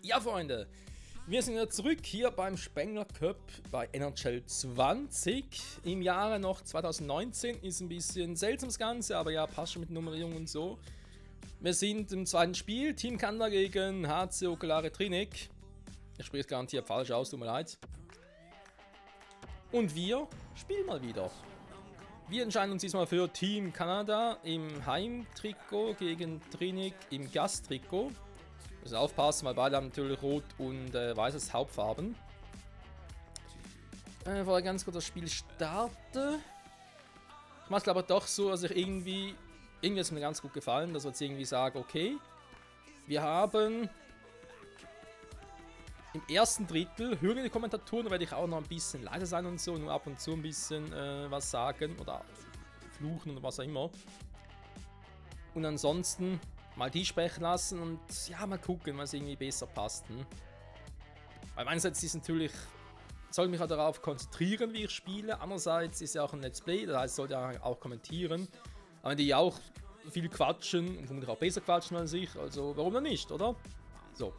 Ja, Freunde, wir sind wieder zurück hier beim Spengler Cup bei NHL 20. Im Jahre noch 2019 ist ein bisschen seltsam das Ganze, aber ja, passt schon mit Nummerierung und so. Wir sind im zweiten Spiel, Team Kanada gegen HC Okulare Trinek. Ich spreche es garantiert falsch aus, tut mir leid. Und wir spielen mal wieder. Wir entscheiden uns diesmal für Team Kanada im Heimtrikot gegen Trinek im Gasttrikot. Wir müssen aufpassen, weil beide haben natürlich rot und weißes Hauptfarben. Bevor ich ganz kurz das Spiel starte. Ich mache es glaube ich doch so, dass ich irgendwie hat es mir ganz gut gefallen, dass wir jetzt irgendwie sagen, okay, wir haben im ersten Drittel, hören die Kommentatoren, da werde ich auch noch ein bisschen leiser sein und so, nur ab und zu ein bisschen was sagen oder fluchen oder was auch immer. Und ansonsten mal die sprechen lassen und ja, mal gucken, was irgendwie besser passt. Weil einerseits ist natürlich, soll mich auch darauf konzentrieren, wie ich spiele, andererseits ist ja auch ein Let's Play, das heißt, ich sollte ja auch kommentieren. Aber die auch viel quatschen und vermutlich auch besser quatschen als ich, also warum denn nicht, oder? So.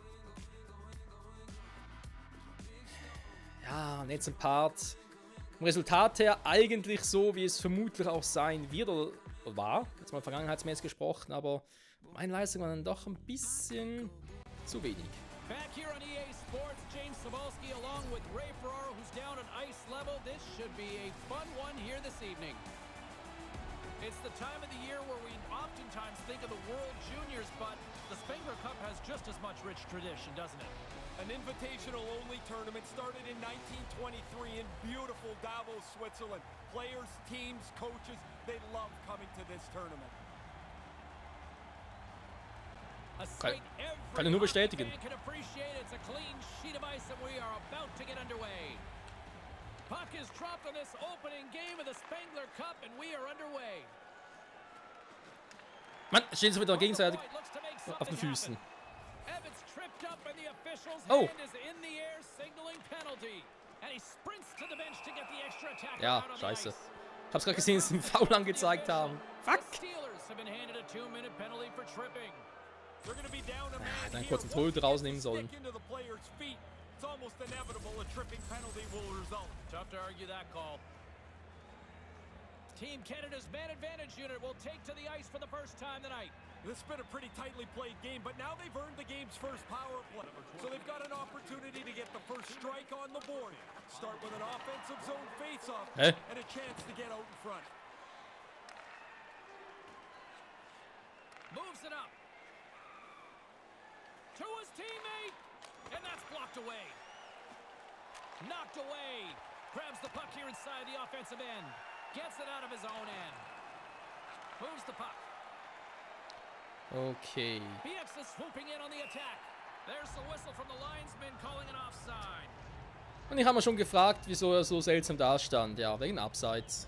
Ja, und jetzt ein Part. Vom Resultat her eigentlich so, wie es vermutlich auch sein wird oder war. Jetzt mal vergangenheitsmäßig gesprochen, aber meine Leistung war dann doch ein bisschen zu wenig. Back here on EA Sports, James Cebulski along with Ray Ferraro, who's down at ice level. This should be a fun one here this evening. It's the time of the year where we oftentimes think of the World Juniors, but the Spengler Cup has just as much rich tradition, doesn't it? An invitational-only tournament started in 1923 in beautiful Davos, Switzerland. Players, teams, coaches, they love coming to this tournament. A sight Kann ich nur bestätigen. every fan can appreciate. It's a clean sheet of ice and we are about to get underway. Puck is dropped on this opening game of the Spengler Cup and we are underway. Mann, stehen sie wieder gegenseitig auf den Füßen. Evans tripped up and the official's Oh. hand is in the air signaling penalty. And he sprints to the bench to get the extra attack Ja, out on the scheiße. ice. Ich hab's gerade gesehen, dass sie einen Foul angezeigt haben. Fuck! The Steelers have been handed a 2-minute penalty for tripping. They're going to be down a man Hätte einen here. kurzen Torhüter rausnehmen sollen. Stick into the player's feet. It's almost inevitable a tripping penalty will result. Tough to argue that call. Team Canada's man advantage unit will take to the ice for the first time tonight. This has been a pretty tightly played game, but now they've earned the game's first power play. So they've got an opportunity to get the first strike on the board. Start with an offensive zone face-off Hä? and a chance to get out in front. Moves it up. To his teammate. And that's blocked away. Knocked away. Grabs the puck here inside the offensive end. Gets it out of his own end. Moves the puck. Okay. BX is swooping in on the attack. There's the whistle from the linesman calling an offside. Und ich habe mir schon gefragt, wieso er so seltsam dastand. Ja, wegen Abseits.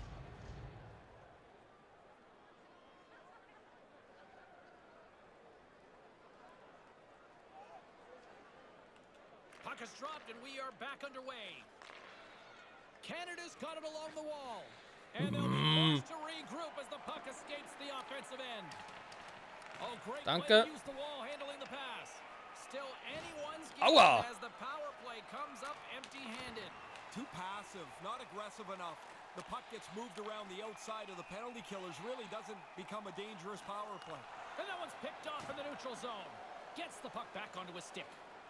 Puck is dropped and we are back underway. Canada's got it along the wall. And they'll be forced to regroup as the puck escapes the offensive end. Oh, great Danke. play to use the wall handling the pass. Still anyone's game Aua. as the power play comes up empty-handed. Too passive, not aggressive enough. The puck gets moved around the outside of the penalty killers. Really doesn't become a dangerous power play. And that one's picked off in the neutral zone. Gets the puck back onto his stick.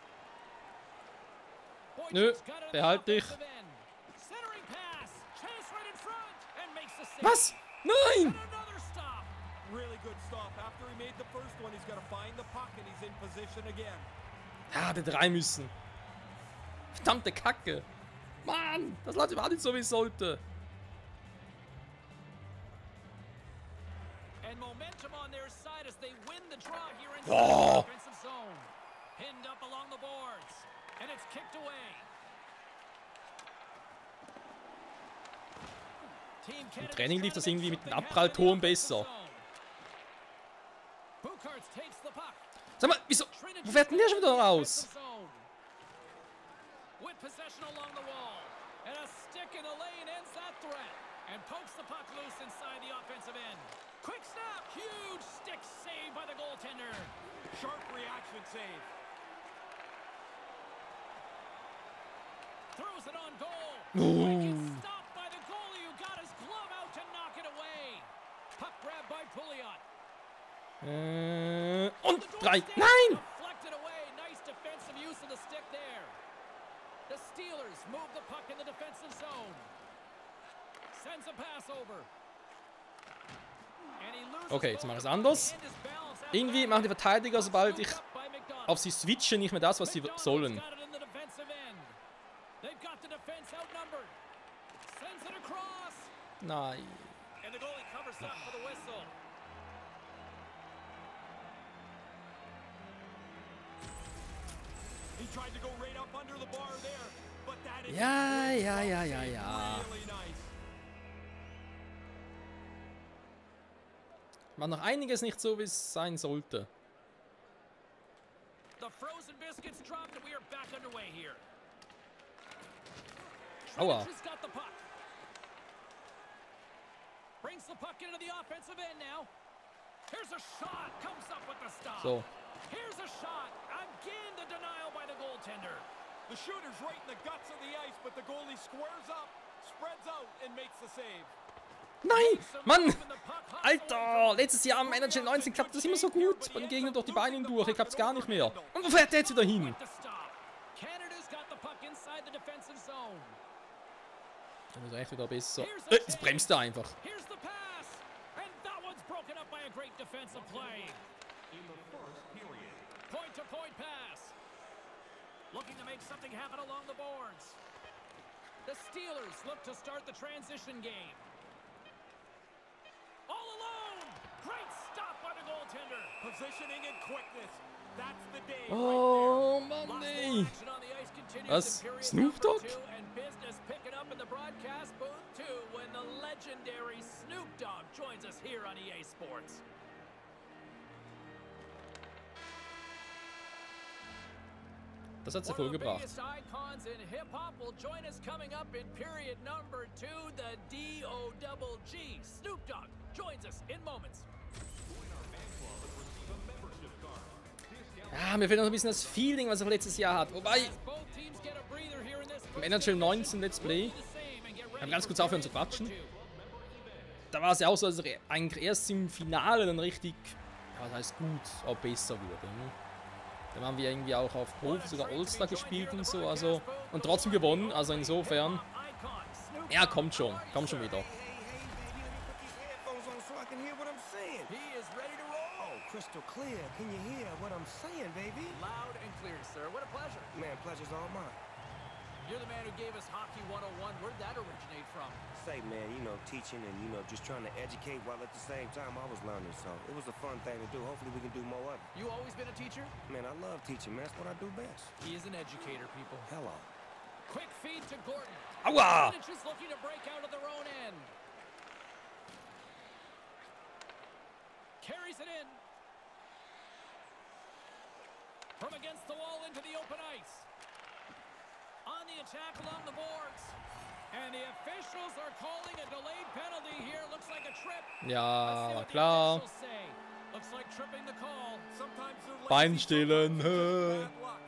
Nö, Boyd's got it on the behalt dich. offensive end. Centering pass. Chase right in front. And makes the save. Was? Nein! And another stop. Really good stop. After he made the first one, he's got to find the puck and he's in position again. Ja, hätte rein müssen. Verdammte Kacke. Mann, das läuft überhaupt nicht so, wie es sollte. And momentum on their side as they win the draw here inside Oh. the offensive zone. Pinned up along the boards. And it's kicked away. Team Im Training lief das irgendwie mit den Abpralltoren besser. Sag mal, wieso? Wo fährt denn der schon wieder raus? With possession along the wall. And a stick in the lane ends that threat. And pokes the puck loose inside the offensive end. Quick snap. Huge stick save by the goaltender. Sharp reaction save. Throws it on goal. Uh. Stopped by the goalie who got his glove out to knock it away. Puck grabbed by Pouliot. Und 3. Nein! Deflected away. Nice defensive use of the stick there. The Steelers move the puck in the defensive zone. Sends a pass over. And he loses Okay, jetzt mache ich es both anders. and his balance after Irgendwie that. machen die Verteidiger, sobald ich Scooped up by McDonald. auf sie switche, nicht mehr das, was sie sollen. Got it in the defensive end. They've got the defense outnumbered. Sends it across. Nein. And the goalie covers up for the whistle. He tried to go right up under the bar there, but that is Ja, a great ja, ja, glove ja, save. ja. Really nice. War noch einiges nicht so, wie es sein sollte. The frozen biscuits dropped and we are back underway here. Aua. Trench has got the puck. Brings the puck into the offensive end now. Here's a shot. Comes up with the stop. So. Here's a shot. Again, the denial by the goaltender. The shooter's right in the guts of the ice, but the goalie squares up, spreads out, and makes the save. Nein! Mann! Alter! Letztes Jahr am NHL 19 klappt das immer so gut. Bei den Gegnern durch die Beine durch. Ich hab's gar nicht mehr. Und wo fährt der jetzt wieder hin? With the stop. Canada's got the puck inside the defensive zone. Das ist echt wieder besser. Jetzt bremst er einfach. Here's the pass. And that one's broken up by a great defensive play. Point-to-point pass. Looking to make something happen along the boards. The Steelers look to start the transition game. All alone. Great stop by the goaltender. Positioning and quickness. That's the day Oh, right Mann, Lots ey. more action on the ice continues Was? in period Snoop number Dogg? 2, and business picking up in the broadcast booth too when the legendary Snoop Dogg joins us here on EA Sports. Das hat's One of the hervorgebracht. biggest icons in hip-hop will join us coming up in period number 2, the D-O-double-G. Snoop Dogg joins us in moments. Ja, mir fehlt noch ein bisschen das Feeling, was er letztes Jahr hat. Wobei, Both teams get a breather here in this im first NHL game. 19 Let's Play, The same and get ready wir haben ganz for kurz aufhören zu period quatschen. number 2. Da war es ja auch so, dass er eigentlich erst im Finale dann richtig, ja, das heißt gut, auch besser wurde. Ne? Dann haben wir irgendwie auch auf Profi sogar All-Star gespielt und so, also, und trotzdem gewonnen, also insofern, ja, kommt schon wieder. He is ready to roll. Crystal clear. Can you hear what I'm saying, baby? Loud and clear, sir. What a pleasure. Man, pleasure's all mine. You're the man who gave us Hockey 101. Where'd that originate from? Say, man, you know, teaching and, you know, just trying to educate while at the same time I was learning. So it was a fun thing to do. Hopefully we can do more of it. You always been a teacher? Man, I love teaching, man. That's what I do best. He is an educator, people. Hello. Quick feed to Gordon. Aua! Greenwich is looking to break out of their own end. Carries it in. From against the wall into the open ice. On the attack along the boards. And the officials are calling a delayed penalty here. Looks like a trip. Let's see Ja, what the klar. officials say. Looks like tripping the call. Sometimes they're Bein lazy, stehlen. sometimes it's just bad luck.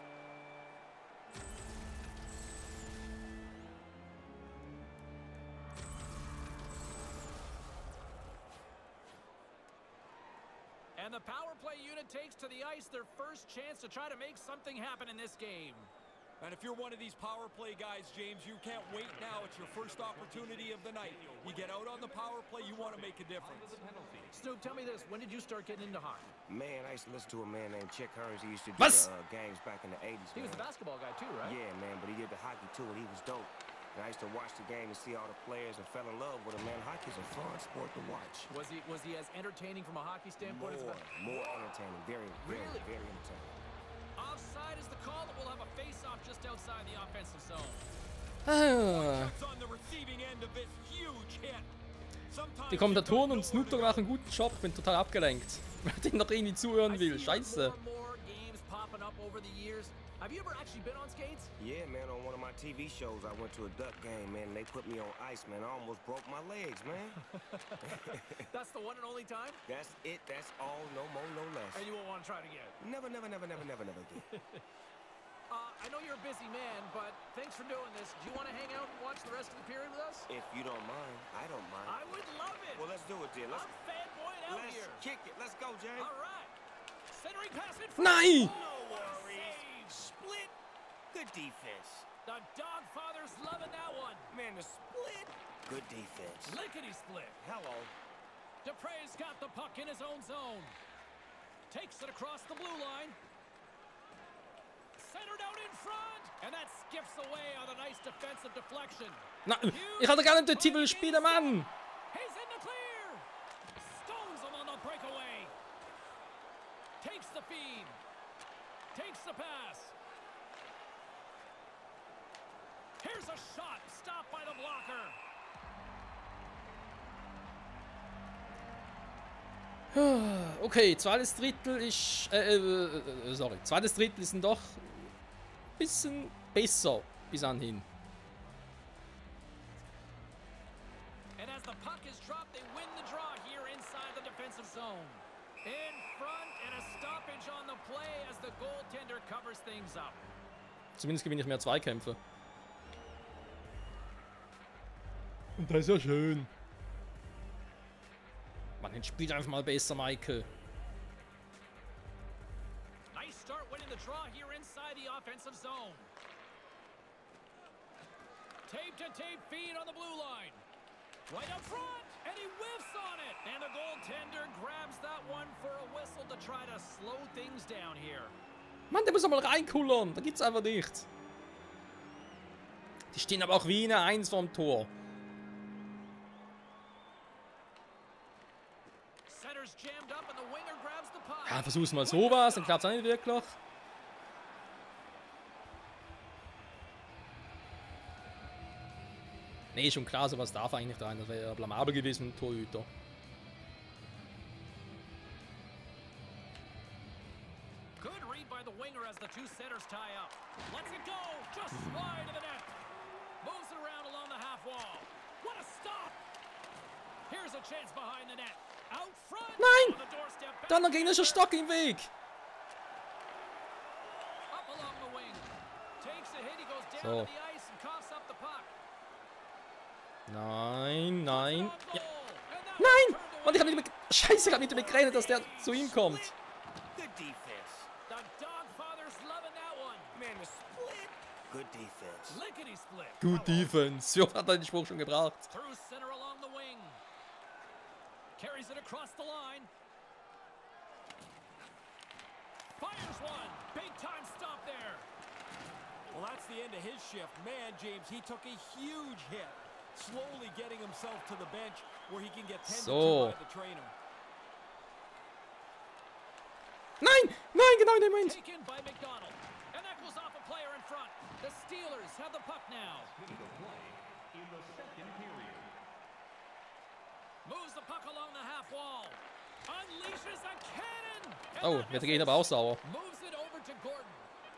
And the power play unit takes to the ice their first chance to try to make something happen in this game. And if you're one of these power play guys, James, you can't wait now. It's your first opportunity of the night. You get out on the power play, you want to make a difference. Snoop, tell me this. When did you start getting into hockey? Man, I used to listen to a man named Chick Hurns. He used to do Was? games back in the 80s, He was man. the basketball guy too, right? Yeah, man, but he did the hockey too, and he was dope. And I used to watch the game and see all the players and fell in love with him, man. Hockey's a fun sport to watch. Was he as entertaining from a hockey standpoint as More entertaining. Very, very, Really? very entertaining. Offside is the call that will have a face-off just outside the offensive zone. Ah, That's on the receiving end of this huge hit. Sometimes die you Kommentatoren don't und know Snoop Dogg where machen einen guten Job. Ich bin total abgelenkt. Weil ich noch irgendwie zuhören will. Scheiße. More and more games popping up over the years. Have you ever actually been on skates? Yeah, man, on one of my TV shows, I went to a Duck game, man, and they put me on ice, man. I almost broke my legs, man. That's the one and only time? That's it. That's all. No more, no less. And you won't want to try it again. Never, never, never, never, never, never again. I know you're a busy man, but thanks for doing this. Do you want to hang out and watch the rest of the period with us? If you don't mind, I don't mind. I would love it. Well, let's do it, then. I'm fanboying out Let's here. kick it. Let's go, James. All right. Centering pass in front. Nein! No What a worries. save. Split. Good defense. The Dogfather's loving that one. Man, the split. Good defense. Lickety split. Hello. Dupre's got the puck in his own zone. Takes it across the blue line. Centered out in front. And that skips away on a nice defensive deflection. Na, ich hatte gar nicht den Titel spielen, Mann! He's in the clear. Stones him on the breakaway. Takes the feed. Takes the pass. Here's a shot. Stopped by the blocker. Okay, zweites Drittel ist... sorry. Zweites Drittel ist doch ein bisschen besser bis anhin. And as the puck is dropped, they win the draw here inside the defensive zone. In front and a stoppage on the play as the goaltender covers things up. Zumindest gewinne ich mehr Zweikämpfe. Und das ist ja schön. Man, jetzt spielt einfach mal besser, Michael. Nice start winning the draw here inside the offensive zone. Tape-to-tape feed on the blue line. Right up front, and he whiffs on it. And the goaltender grabs that one for a whistle to try to slow things down here. Mann, der muss doch mal reinkullern. Da gibt's einfach nichts. Die stehen aber auch wie eine Eins vorm Tor. Center's jammed up and the winger grabs the puck. Ja, versuch's mal sowas, dann klappt's auch nicht wirklich. Nee, schon klar, sowas darf eigentlich rein. Das wäre ja blamabel gewesen, Torhüter. Good read by the winger as the two centers tie up. Lets it go. Just wide of the net. Moves it around along the half wall. What a stop. Here's a chance behind the net. Out front. Nein! On the doorstep. Dann noch gegnerischer Stock im Weg. Up along the wing. Takes a hit. He goes down So. to the ice and coughs up the puck. Nein, nein. Shot Ja. goal. And that Nein! one turned Und ich away. habe nicht mit... Scheiße, ich habe nicht damit gerechnet, dass der zu ihm kommt. Good defense. The Dogfather's loving that one. Man, the split. Good defense. Lickety split. Good Defense. Ja, hat er den Spruch schon gebracht. Through center along the wing. Carries it across the line. Fires one. Big time stop there. Well, that's the end of his shift. Man, James, he took a huge hit. Slowly getting himself to the bench where he can get tended So. to by the trainer. Nein! Nein, genau in dem Moment. Taken by McDonald. And that goes off a player in front. The Steelers have the puck now. Moves the puck along the half wall. Unleashes a cannon. And Oh, that wird der Gegner misses. aber auch sauer. Moves it over to Gordon.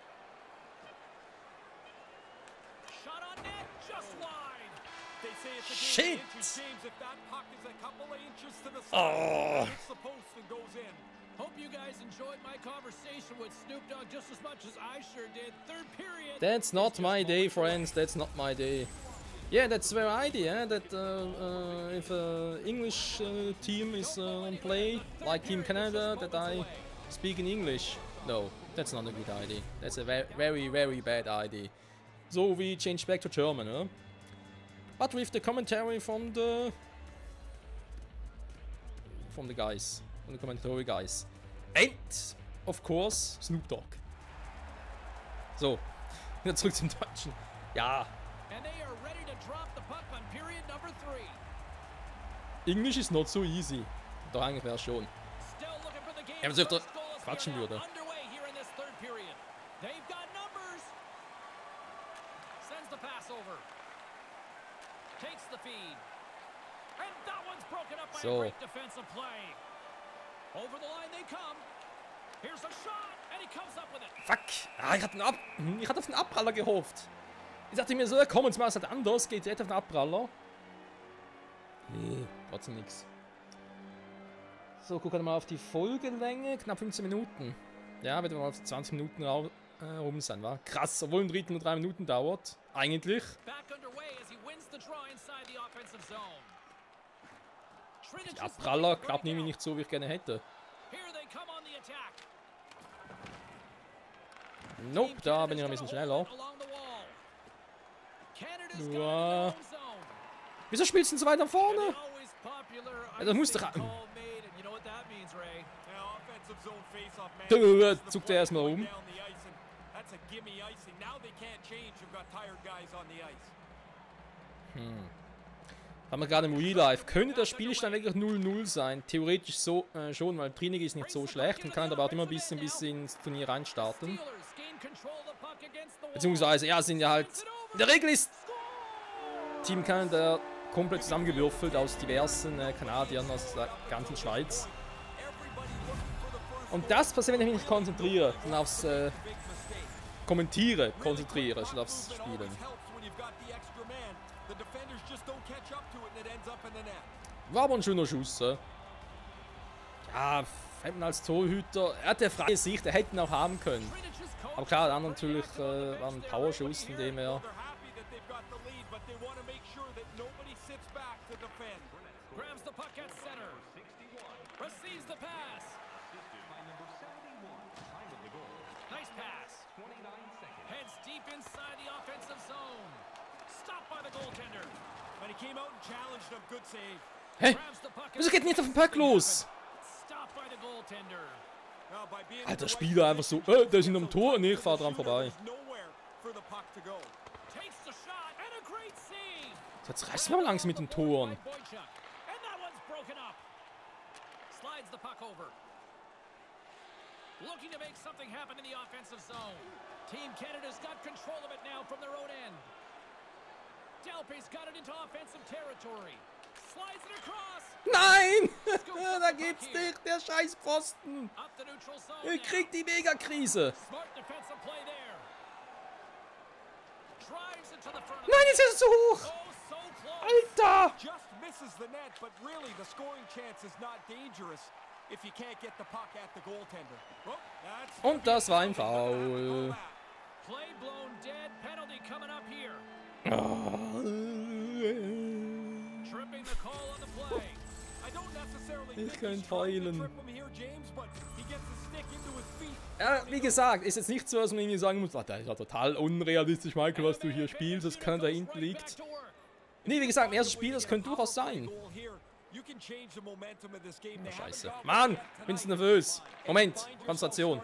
Shot on net, just wide. They say it's a Shit. game of inches, James. If that puck is a couple of inches to the Oh. side, it hits the post and goes in. Hope you guys enjoyed my conversation with Snoop Dogg just as much as I sure did. Third period. That's not my day, friends. That's not my day. Yeah, that's their idea. That if English team is on play, like Team Canada, that I speak in English. No, that's not a good idea. That's a very, very bad idea. So we change back to German, huh? But with the commentary from the guys, from the commentary guys, and of course Snoop Dogg. So, wieder zurück zum Deutschen. Ja. And they are ready to drop the puck on period number 3. Englisch ist not so easy. Doch eigentlich wäre es schon. Still looking for the game. Ja, was öfter First goal is quatschen here now, würde. underway here in this third period. They've got numbers. Sends the pass over. Takes the feed. And that one's broken up by So. a great defensive play. Over the line they come. Here's a shot and he comes up with it. Fuck. Ah, ich hatte auf den Abpraller gehofft. Ich dachte mir so, ja, komm, jetzt mal es halt anders. Geht direkt auf den Abpraller. Nee, trotzdem nix. So, gucken wir mal auf die Folgenlänge. Knapp 15 Minuten. Ja, werden wir mal auf 20 Minuten rum sein, wa? Krass, obwohl ein Drittel nur 3 Minuten dauert. Eigentlich. Die Abpraller klappt nämlich nicht so, wie ich gerne hätte. Nope, da bin ich ein bisschen schneller. Wow. Wieso spielst du denn so weit nach vorne? Ja, das muss doch... Zuckt er erstmal um. Haben wir gerade im Real Life. Könnte das Spielstand wirklich 0-0 sein? Theoretisch so schon, weil Trinity ist nicht so schlecht und kann aber auch immer ein bisschen ins Turnier reinstarten. Beziehungsweise, ja, sind ja halt... In der Regel ist Team Canada komplett zusammengewürfelt aus diversen Kanadiern aus der ganzen Schweiz. Und das passiert, wenn ich mich nicht konzentriere, sondern aufs Kommentiere konzentriere, statt aufs Spielen. War aber ein schöner Schuss. Ja, Feldman als Torhüter, er hat ja freie Sicht, er hätte ihn auch haben können. Aber klar, der andere natürlich war ein Powerschuss, in dem er... Hä? Wieso geht nicht auf den Puck los? Alter, Spieler einfach so, der ist in einem Tor und ich fahre dran vorbei. Jetzt reißt mir langsam mit den Toren. Looking to make something happen in the offensive zone. Team Canada's got control of it now from their own end. Delpy's got it into offensive territory. Slides it across. Nein! Da geht's nicht, der scheiß Pfosten. Ich krieg die Megakrise. Nein, jetzt ist es zu hoch. Alter! Und das war ein Foul. Ich könnte heulen. Ja, wie gesagt, ist jetzt nicht so, dass man irgendwie sagen muss, das ist ja total unrealistisch, Michael, was du hier spielst, das kann da hinten liegt. Nee, wie gesagt, im ersten Spiel, das könnte durchaus sein. Oh, scheiße. Mann, bin ich nervös. Moment, Konzentration.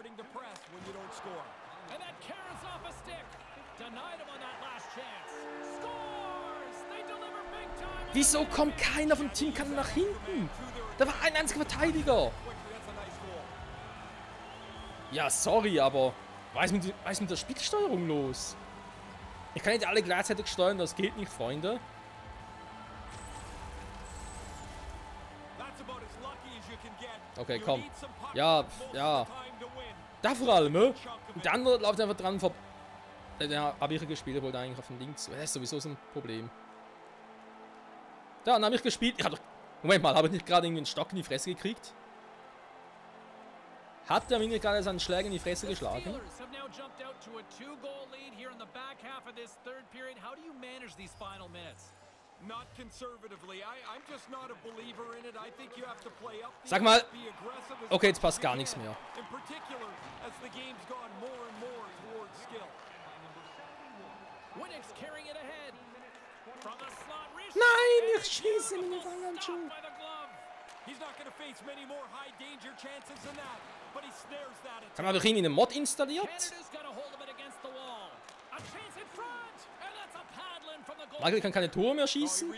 Wieso kommt keiner vom Team Canada nach hinten? Da war ein einziger Verteidiger. Ja, sorry, aber was ist mit der Spielsteuerung los? Ich kann nicht alle gleichzeitig steuern, das geht nicht, Freunde. Okay, komm. Ja, ja. Da vor allem, ne? Und der andere läuft einfach dran vorbei. Der habe ich gespielt, wollte eigentlich auf den Links. Das ist sowieso so ein Problem. Da, dann habe ich gespielt. Ich habe doch... Moment mal, habe ich nicht gerade irgendwie einen Stock in die Fresse gekriegt? Hat der mir gerade seinen Schläger in die Fresse geschlagen? Sag mal. Okay, jetzt passt gar nichts mehr. Nein, ich schieße mit dem Fanghandschuh. Haben wir doch irgendwie einen Mod installiert? Michael kann keine Tore mehr schießen.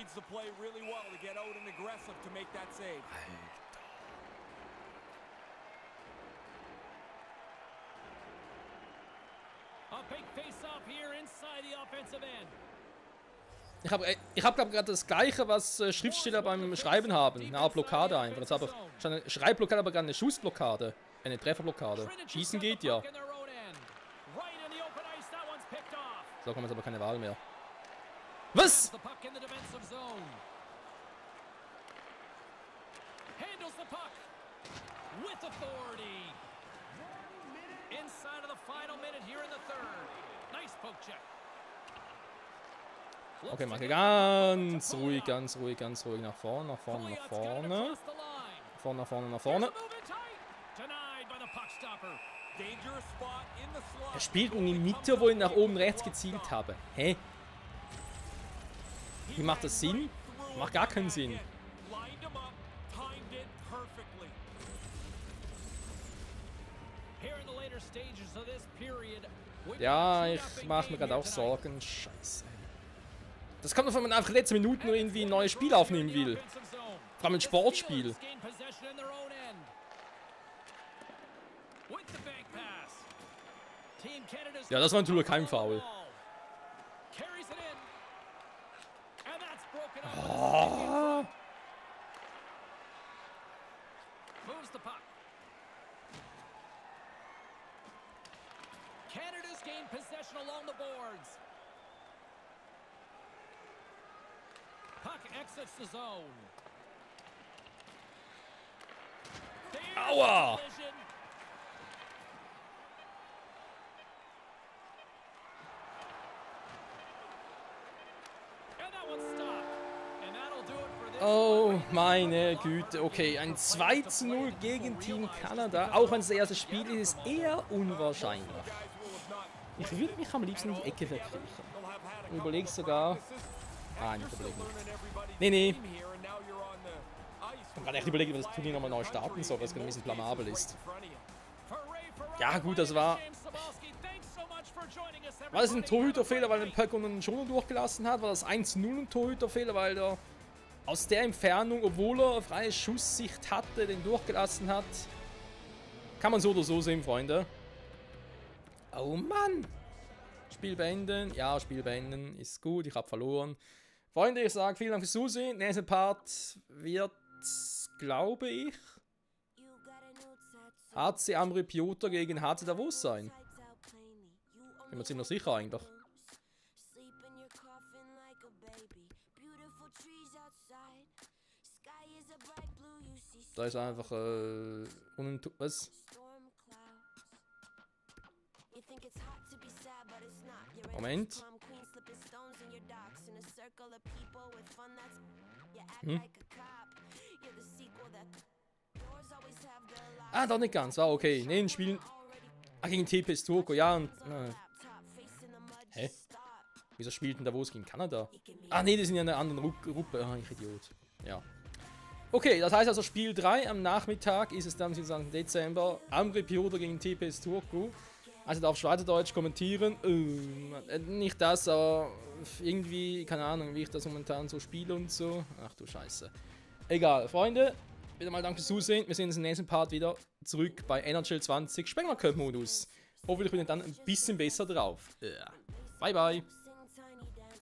Ich hab glaube gerade das gleiche, was Schriftsteller beim Schreiben haben. Eine Blockade einfach. Jetzt habe ich schon eine Schreibblockade, aber gerade eine Schussblockade. Eine Trefferblockade. Schießen geht ja. So, kommt jetzt aber keine Wahl mehr. Was? Inside of the final minute here in the third. Nice poke check. Okay, mache ganz ruhig, ganz ruhig, ganz ruhig. Nach vorne, nach vorne, nach vorne. Vorne, nach vorne, nach vorne. Er spielt in die Mitte, wo ich nach oben rechts gezielt habe. Hä? Wie macht das Sinn? Macht gar keinen Sinn. Ja, ich mache mir gerade auch Sorgen. Scheiße. Das kommt doch, wenn man einfach letzte Minuten irgendwie ein neues Spiel aufnehmen will. Vor allem ein Sportspiel. Ja, das war natürlich kein Foul. Oh. Canada's gained possession along the boards. Puck exits the zone. Aua! Oh, meine Güte. Okay, ein 2:0 gegen Team Kanada. Auch wenn es das erste Spiel ist, ist eher unwahrscheinlich. Ich würde mich am liebsten in die Ecke verkriechen. Ich überlege sogar... Ah, nicht überlegen. Nee. Ich habe gerade echt überlegt, ob das Turnier nochmal neu starten soll, weil es ein bisschen blamabel ist. Ja gut, das war... War das ein Torhüterfehler, weil der Pöckl einen Schoner durchgelassen hat? War das 1:0 ein Torhüterfehler, weil der aus der Entfernung, obwohl er freie Schusssicht hatte, den durchgelassen hat? Kann man so oder so sehen, Freunde. Oh Mann! Spiel beenden. Ja, Spiel beenden. Ist gut, ich habe verloren. Freunde, ich sage vielen Dank fürs Zusehen. Nächster Part wird, glaube ich, HC Ambri Piotra gegen HC Davos sein. Bin mir ziemlich sicher eigentlich. Da ist einfach was? Moment. Ah, doch nicht ganz. Ah, okay. Ne, ein Spiel. Ah, gegen TPS Turku, ja. Und, hä? Wieso spielt denn Davos gegen Kanada? Ah, ne, die sind ja in einer anderen Gruppe. Ah, ich Idiot. Ja. Okay, das heißt also Spiel 3 am Nachmittag ist es dann sozusagen Dezember. Ambri Piotra gegen TPS Turku. Also auf Schweizerdeutsch kommentieren. Nicht das, aber irgendwie, keine Ahnung, wie ich das momentan so spiele und so. Ach du Scheiße. Egal, Freunde. Wieder mal danke fürs Zusehen. Wir sehen uns im nächsten Part wieder zurück bei NHL 20 Spengler Cup Modus. Hoffentlich bin ich dann ein bisschen besser drauf. Bye bye.